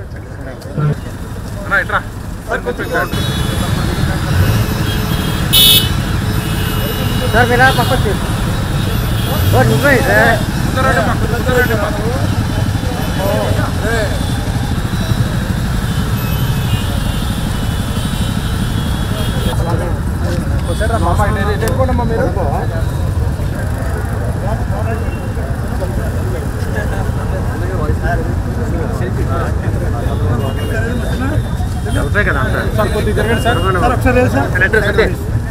Sir मेरा पापा और नहीं सर मामा मेरे కదా సార్ కొద్దిగా జరగండి సార్ సార్ ఒకసారి లేదు సార్ కలెక్టర్ సార్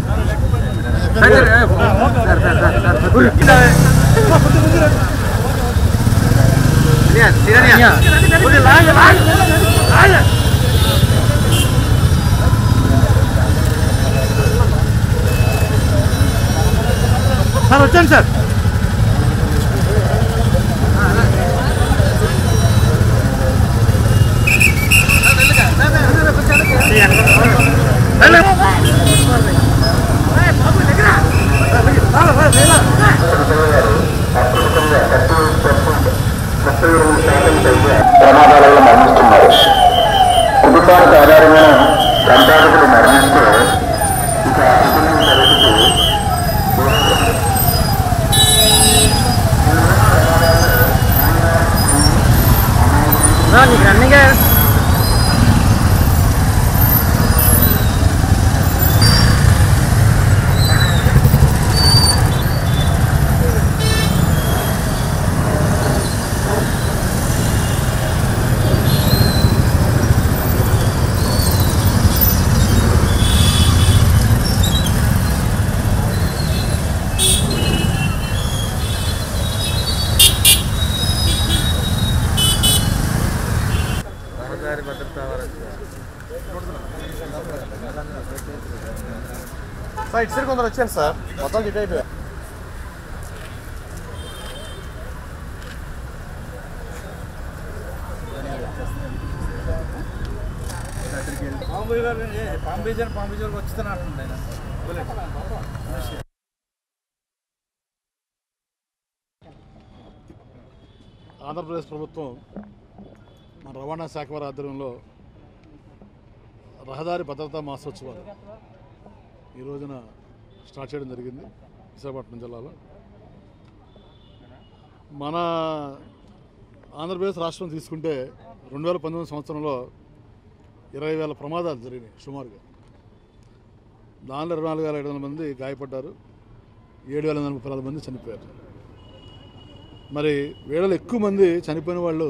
సార్ వచ్చాను సార్ ప్రమాదాలలో మరణిస్తున్నారు. కుటుంబానికి ఆధారమైన సంపాదకులు మరణిస్తే ఇక రన్నింగ్ సార్ ఇటు సైడ్ కొందరు వచ్చాను సార్ మొత్తం ఇటు అయిపోయా పాంబేజర్ వచ్చుతున్నట్టుండే ఆంధ్రప్రదేశ్ ప్రభుత్వం మన రవాణా శాఖ వారి ఆధ్వర్యంలో రహదారి భద్రతా మాసోత్సవాలు ఈ రోజున స్టార్ట్ చేయడం జరిగింది విశాఖపట్నం జిల్లాలో. మన ఆంధ్రప్రదేశ్ రాష్ట్రం తీసుకుంటే 2019 సంవత్సరంలో 20,000 ప్రమాదాలు జరిగినాయి సుమారుగా. దానిలో 24,500 మంది గాయపడ్డారు, 7,044 మంది చనిపోయారు. మరి వీళ్ళలో ఎక్కువ మంది చనిపోయిన వాళ్ళు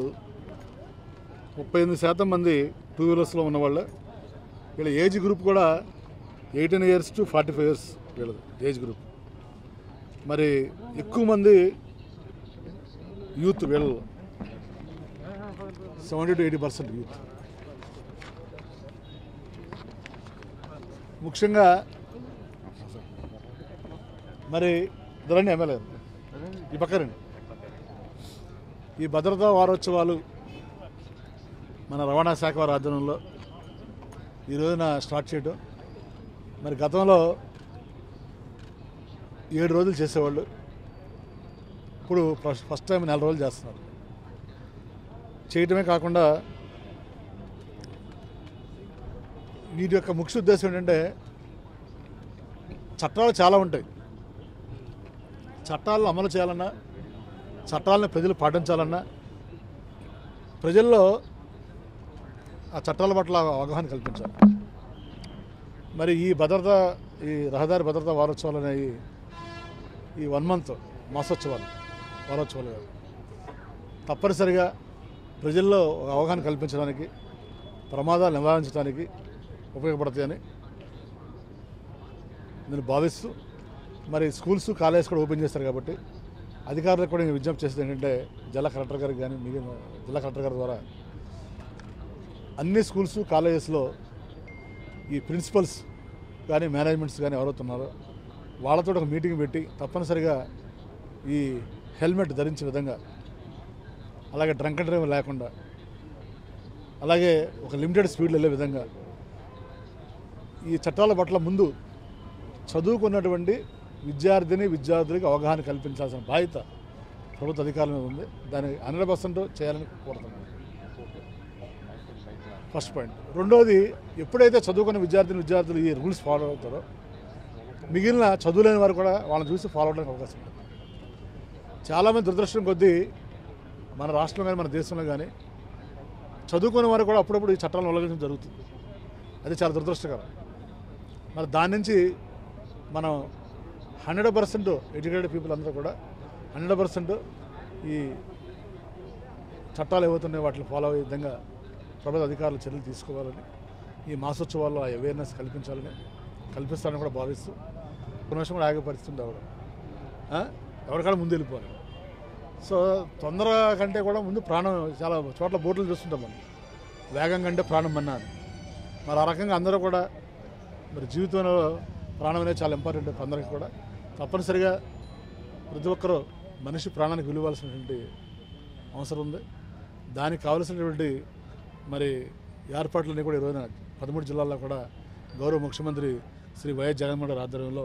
38% మంది 2 వీలర్స్లో ఉన్నవాళ్ళే. వీళ్ళ ఏజ్ గ్రూప్ కూడా 18 years to 45 years వీళ్ళది ఏజ్ గ్రూప్. మరి ఎక్కువ మంది యూత్ వీళ్ళలో 70 to 80% యూత్. ముఖ్యంగా మరి ధరణి ఎమ్మెల్యే ఈ పక్కనండి ఈ భద్రతా వారోత్సవాలు మన రవాణా శాఖ వారి ఆధ్వర్యంలో ఈ రోజున స్టార్ట్ చేయడం. మరి గతంలో 7 రోజులు చేసేవాళ్ళు, ఇప్పుడు ఫస్ట్ టైం 4 రోజులు చేస్తున్నారు. చేయటమే కాకుండా వీటి యొక్క ముఖ్య ఉద్దేశం ఏంటంటే చట్టాలు చాలా ఉంటాయి. చట్టాలను అమలు చేయాలన్నా, చట్టాలను ప్రజలు పాటించాలన్నా ప్రజల్లో ఆ చట్టాల పట్ల అవగాహన కల్పించాలి. మరి ఈ రహదారి భద్రతా వారోత్సవాలు అనేవి ఈ 1 month మాసోత్సవాలు వారోత్సవాలు తప్పనిసరిగా ప్రజల్లో అవగాహన కల్పించడానికి, ప్రమాదాలు నివారించడానికి ఉపయోగపడతాయని నేను భావిస్తూ, మరి స్కూల్స్ కాలేజెస్ కూడా ఓపెన్ చేస్తారు కాబట్టి అధికారులకు కూడా నేను విజ్ఞప్తి చేసేది ఏంటంటే జిల్లా కలెక్టర్ గారికి కానీ మిగిలిన జిల్లా కలెక్టర్ గారి ద్వారా అన్ని స్కూల్స్ కాలేజెస్లో ఈ ప్రిన్సిపల్స్ కానీ మేనేజ్మెంట్స్ కానీ ఎవరవుతున్నారో వాళ్ళతో ఒక మీటింగ్ పెట్టి తప్పనిసరిగా ఈ హెల్మెట్ ధరించే విధంగా, అలాగే డ్రంక్ అండ్ డ్రైవ్ లేకుండా, అలాగే ఒక లిమిటెడ్ స్పీడ్లో వెళ్ళే విధంగా ఈ చట్టాల పట్ల ముందు చదువుకున్నటువంటి విద్యార్థులకు అవగాహన కల్పించాల్సిన బాధ్యత ప్రభుత్వ అధికారుల మీద ఉంది. దాన్ని 100% చేయాలని కోరుతున్నాను. First point. రెండోది, ఎప్పుడైతే చదువుకున్న విద్యార్థులు ఈ రూల్స్ ఫాలో అవుతారో మిగిలిన చదువులేని వారు కూడా వాళ్ళని చూసి ఫాలో అవడానికి అవకాశం ఉంటుంది. చాలామంది దురదృష్టం కొద్దీ మన రాష్ట్రంలో కానీ మన దేశంలో కానీ చదువుకునే వారు కూడా అప్పుడప్పుడు ఈ చట్టాలను ఉల్లంఘించడం జరుగుతుంది. అది చాలా దురదృష్టకరం. మరి దాని నుంచి మనం 100% ఎడ్యుకేటెడ్ పీపుల్ అందరూ కూడా 100% ఈ చట్టాలు ఏవవుతున్నాయో వాటిని ఫాలో అయ్యే విధంగా ప్రభుత్వ అధికారులు చర్యలు తీసుకోవాలని, ఈ మాసోత్సవాల్లో ఆ అవేర్నెస్ కల్పిస్తారని కూడా భావిస్తూ కొన్ని విషయం కూడా ఆగే పరిస్థితి ఉండవడం, ఎవరికైనా ముందు వెళ్ళిపోవాలి. సో తొందర కంటే కూడా ముందు ప్రాణం, చాలా చోట్ల బోర్డులు చూస్తుంటాం మనం, వేగం కంటే ప్రాణం మన్నా అని. మరి ఆ రకంగా అందరూ కూడా మరి జీవితంలో ప్రాణం అనేది చాలా ఇంపార్టెంట్. అందరికీ కూడా తప్పనిసరిగా ప్రతి ఒక్కరూ మనిషి ప్రాణానికి విలువాల్సినటువంటి అవసరం ఉంది. దానికి కావలసినటువంటి మరి ఏర్పాట్లన్నీ కూడా ఈరోజున 13 జిల్లాల్లో కూడా గౌరవ ముఖ్యమంత్రి శ్రీ వైఎస్ జగన్మోహన్ రెడ్డి ఆధ్వర్యంలో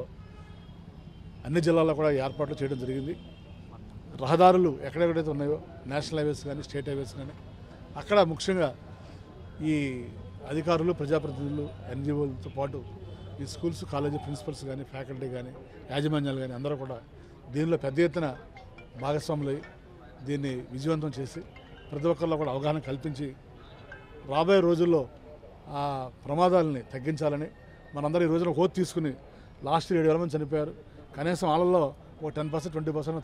అన్ని జిల్లాల్లో కూడా ఏర్పాట్లు చేయడం జరిగింది. రహదారులు ఎక్కడెక్కడైతే ఉన్నాయో, నేషనల్ హైవేస్ కానీ స్టేట్ హైవేస్ కానీ, అక్కడ ముఖ్యంగా ఈ అధికారులు, ప్రజాప్రతినిధులు, ఎన్జిఓలతో పాటు ఈ స్కూల్స్, కాలేజీ ప్రిన్సిపల్స్ కానీ, ఫ్యాకల్టీ కానీ, యాజమాన్యాలు కానీ అందరూ కూడా దీనిలో పెద్ద ఎత్తున భాగస్వాములై దీన్ని విజయవంతం చేసి ప్రతి ఒక్కరిలో కూడా అవగాహన కల్పించి రాబోయే రోజుల్లో ఆ ప్రమాదాలని తగ్గించాలని మనందరూ ఈ రోజున హోత్ తీసుకుని లాస్ట్ 7,000 మంది చనిపోయారు. కనీసం వాళ్ళల్లో ఓ 10%, 20%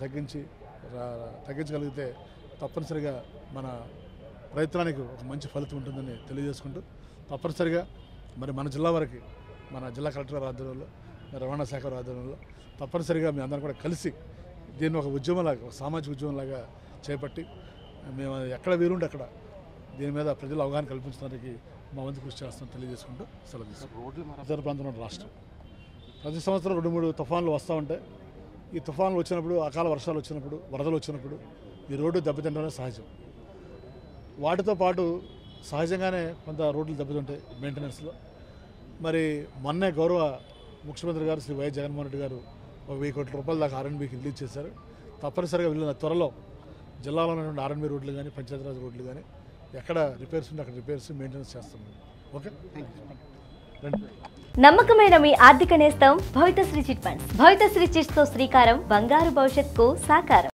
తగ్గించగలిగితే తప్పనిసరిగా మన ప్రయత్నానికి ఒక మంచి ఫలితం ఉంటుందని తెలియజేసుకుంటూ, తప్పనిసరిగా మరి మన జిల్లా వరకు మన జిల్లా కలెక్టర్ గారి ఆధ్వర్యంలో, రవాణా శాఖ వారి ఆధ్వర్యంలో తప్పనిసరిగా మీ అందరం కూడా కలిసి దీన్ని ఒక ఉద్యమంలాగా, ఒక సామాజిక ఉద్యమంలాగా చేపట్టి మేము ఎక్కడ వీలుంటే అక్కడ దీని మీద ప్రజలు అవగాహన కల్పించడానికి మా వంతు కృషి చేస్తామని తెలియజేసుకుంటూ సెలవు తీసుకుంటాం. ఉత్తర ప్రాంతంలో రాష్ట్రం ప్రతి సంవత్సరం 2-3 తుఫాన్లు వస్తూ ఉంటాయి. ఈ తుఫాన్లు వచ్చినప్పుడు, అకాల వర్షాలు వచ్చినప్పుడు, వరదలు వచ్చినప్పుడు ఈ రోడ్డు దెబ్బతింటమే సహజం. వాటితో పాటు సహజంగానే కొంత రోడ్లు దెబ్బతింటాయి మెయింటెనెన్స్లో. మరి మొన్నే గౌరవ ముఖ్యమంత్రి గారు శ్రీ వైఎస్ జగన్మోహన్ రెడ్డి గారు 1,000 కోట్ల రూపాయల దాకా R&Bకి రిలీజ్ చేశారు. తప్పనిసరిగా వెళ్ళిన త్వరలో జిల్లాలో ఉన్నటువంటి R&B రోడ్లు కానీ, పంచాయతీరాజ్ రోడ్లు కానీ ఎక్కడ రిపేర్స్ ఉంటే అక్కడ రిపేర్స్, మెయింటెనెన్స్ చేస్తున్నాం. ఓకే, నమ్మకమైన మీ ఆర్థిక నేస్తం Bhavithasri chit funds. Bhavithasri chits తో శ్రీకారం, బంగారు భవిష్యత్తుకు సాకారం.